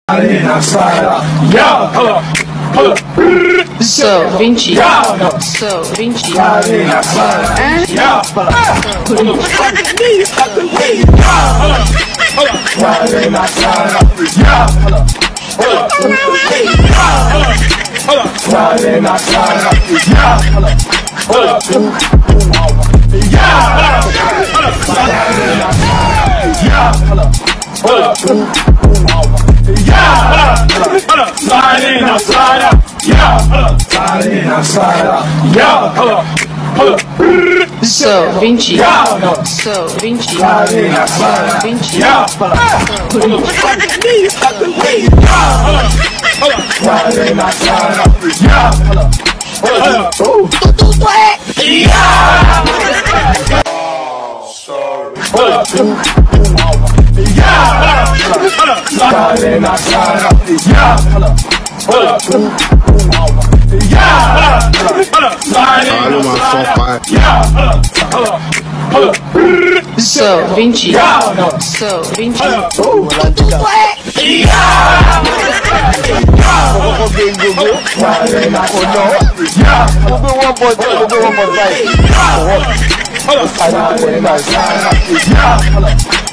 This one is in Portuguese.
So 20. So 20. Slide in, now slide out. Yeah, slide in, now slide out. Yeah, So 20. So 20. slide in, now slide out. 20. Yeah, slide in, now slide out. Slide in, now slide out. So 20. So 20. Yeah.